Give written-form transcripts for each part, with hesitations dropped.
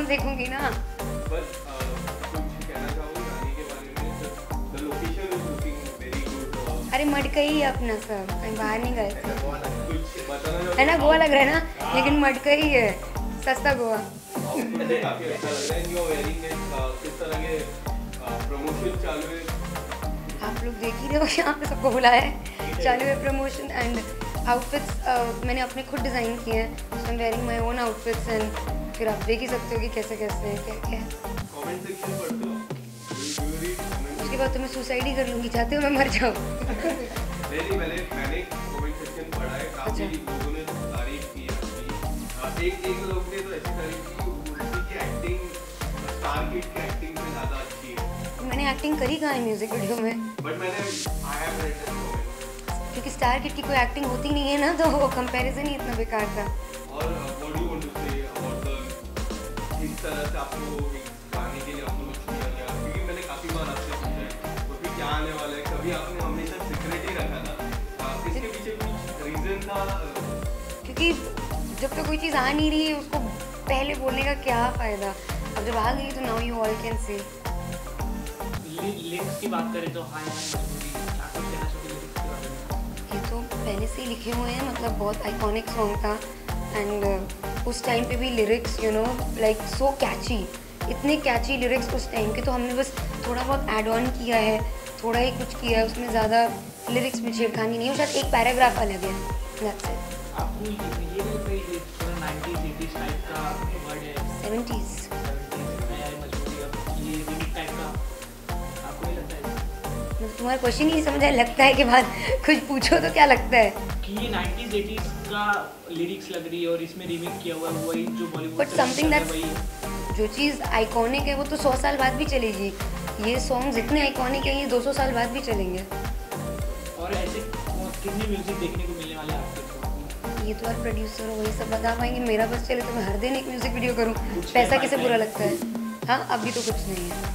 कौन देखूंगी ना। बस कुछ कहना चाहोगे गाने के बारे में? The location is looking very good. अरे मटका ही है अपना सब, कहीं बाहर नहीं गए थे। कुछ बताना है ना, गोवा लग रहा है ना, लेकिन मटका ही है, सस्ता गोवा। मुझे काफी अच्छा लग रहा है। यू आर वेयरिंग इट, किस तरह के प्रमोशन चालू है? आप लोग देख ही रहे हो, यहाँ पे सबको बुलाया है, चालू है प्रमोशन एंड आउटफिट्स मैंने अपने खुद डिज़ाइन किए हैं, so I am wearing my own outfits and फिर आप देख ही सकते हो कि कैसे कैसे हैं, क्या क्या है। कमेंट सेक्शन पढ़ते हो? Do you read comment? उसके बाद तो मैं सुसाइड ही कर लूँगी, चाहते हो मैं मर जाऊँ। नहीं, मैंने कमेंट सेक्शन पढ़ा है, काफी लोगों ने तारीफ की है आपकी। एक लोग ने तो ऐसी तारीफ की उर्फी की एक्टिंग स्टार किड की एक्टिंग से ज्यादा अच्छी है। मैंने एक्टिंग करी कहाँ है म्यूजिक वीडियो में, बट मैंने I have read that comment. क्योंकि स्टार किड की कोई एक्टिंग होती नहीं है ना, तो वो कंपैरिजन ही इतना बेकार था। और what do you want to say about the किस तरह से आपको एक गाने के लिए अप्रोच किया गया? क्योंकि मैंने काफी बार आपसे पूछा है तो फिर क्या आने वाला है, कभी आपने हमेशा सीक्रेट ही रखा था, इसके पीछे कुछ रीजन था? क्योंकि जब तक कोई चीज़ आ नहीं रही है उसको पहले बोलने का क्या फ़ायदा, अब जब आ गई तो now you all can say. Lyrics की बात करें तो हाय हाय मजबूरी, क्या कुछ कहना चाहोगे लिरिक्स के बारे में? ये तो पहले से ही लिखे हुए हैं, मतलब बहुत आइकॉनिक सॉन्ग था एंड उस टाइम पे भी lyrics you know like so catchy, इतने कैची लिरिक्स उस टाइम के, तो हमने बस थोड़ा बहुत ऐड ऑन किया है, थोड़ा ही कुछ किया है, उसमें ज़्यादा लिरिक्स में छेड़खानी नहीं है, शायद एक पैराग्राफ अलग है, that's it। आपको ये नहीं लगता है थोड़ा 90s 80s टाइप का वर्ड है? 70s 70s हाय हाय मजबूरी, अब ये रिमिक टाइप का आपको नहीं लगता है? मतलब तुम्हारा क्वेश्चन ही नहीं समझ आया, लगता है कि बाद कुछ पूछो तो क्या लगता है? कि ये 90s 80s का लिरिक्स लग रही है और इसमें रीमेक किया हुआ है वही जो बॉलीवुड But something that's जो चीज़ आइकॉनिक है वो तो 100 साल बाद भी चलेगी, ये सॉन्ग्स इतने आइकॉनिक हैं ये 200 साल बाद भी चलेंगे। और ऐसे कितने म्यूजिक देखने को मिलने वाले हैं आपके? ये तो यार प्रोड्यूसर हो, वही सब बता पाएंगे, मेरा बस चले तो मैं हर दिन एक म्यूजिक वीडियो करूँ, पैसा किसे बुरा लगता है? हाँ अभी तो कुछ नहीं है।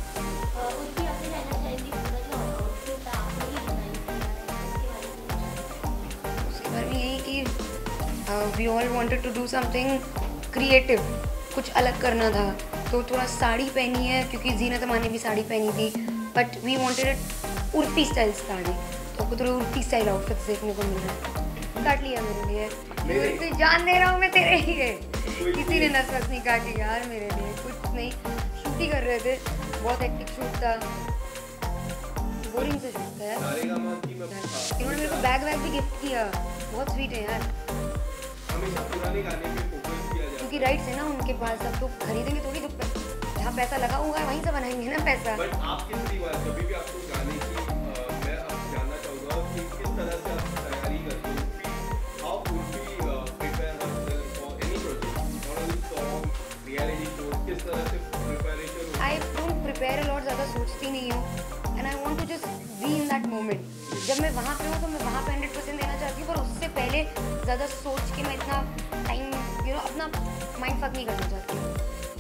उसके बारे में यही कि we all wanted to do something creative, कुछ अलग करना था, तो थोड़ा साड़ी पहनी है क्योंकि जीनत अमान ने भी साड़ी पहनी थी, but we wanted it Urfi style sari, तो आपको थोड़ा उर्फी स्टाइल आउटफिट्स देखने को मिल रहा है। काट लिया मेरे लिए, तो जान दे रहा हूँ मैं तेरे लिए, किसी ने नस वस नहीं काटी यार मेरे लिए, कुछ नहीं, शूट ही कर रहे थे, बहुत हेक्टिक शूट था, बोरिंग से शूट था यार। इन्होंने मेरे को बैग वैग भी गिफ्ट किया, बहुत स्वीट है यार। हमेशा पुराने गाने पे फोकस किया जाए क्योंकि राइट्स है ना उनके पास, अब तो खरीदेंगे थोड़ी, जो जहाँ पैसा लगा होगा वहीं से बनाएंगे ना पैसा। बट आप कितनी बार कभी भी आपको गाने की मैं अब जानना चाहूँगा कि किस तरह से आप तैयारी करते हो, how Urfi prepare herself for any project, not only song, reality show, किस तरह से preparation? I don't prepare a lot, ज़्यादा सोचती नहीं हूँ and I want to just be in that moment. जब मैं वहाँ पे हूँ तो मैं वहाँ पे 100% देना चाहती हूँ, पर उससे पहले ज़्यादा सोच के मैं इतना टाइम यू नो अपना माइंड फक नहीं करना चाहती हूँ।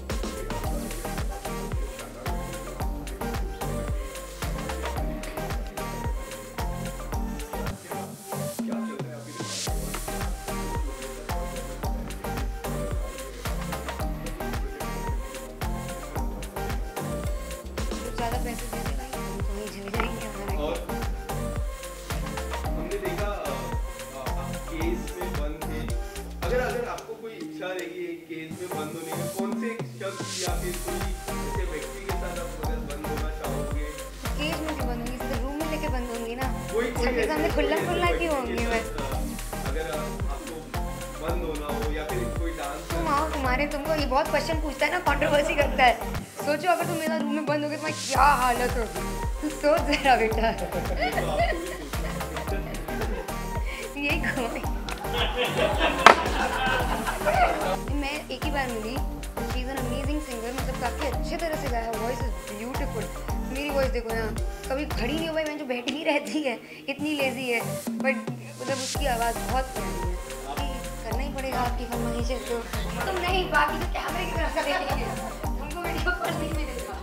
ज़्यादा पैसे दे देगा तो वहीं चले जाएंगे हमारे। और हमने देखा आप केस में बंद थे, अगर आपको कोई इच्छा रहेगी एक केस में बंद होने की, कौन से शख्स या फिर कोई ऐसे व्यक्ति के साथ आप अगर बंद होना चाहोगे? केज में क्यों बंद होंगी, सीधे रूम में लेके बंद होंगी ना, कोई सबके सामने खुला क्यों होंगी मैं? अगर आपको बंद होना हो या फिर कोई डांस तुम आओ, तुम्हारे तुमको ये बहुत क्वेश्चन पूछता है ना, कंट्रोवर्सी करता है। सोचो अगर तुम मेरा रूम में बंद हो गए तो तुम्हारी क्या हालत होगी, तू सोच जरा बेटा। यही घुमाई मैं एक ही बार मिली, she is an amazing singer, मतलब काफ़ी अच्छे तरह से गाया, वॉइस इज ब्यूटीफुल। मेरी वॉइस देखो यहाँ, कभी खड़ी नहीं हो भाई, मैं जो बैठी ही रहती है, इतनी लेजी है, बट मतलब उसकी आवाज़ बहुत प्यारी है। करना ही पड़ेगा आपकी फरमाइश है तो तुम नहीं, बाकी तो कैमरे की तरफ से देखेंगे, तुमको वीडियो कॉल नहीं मिलेगा।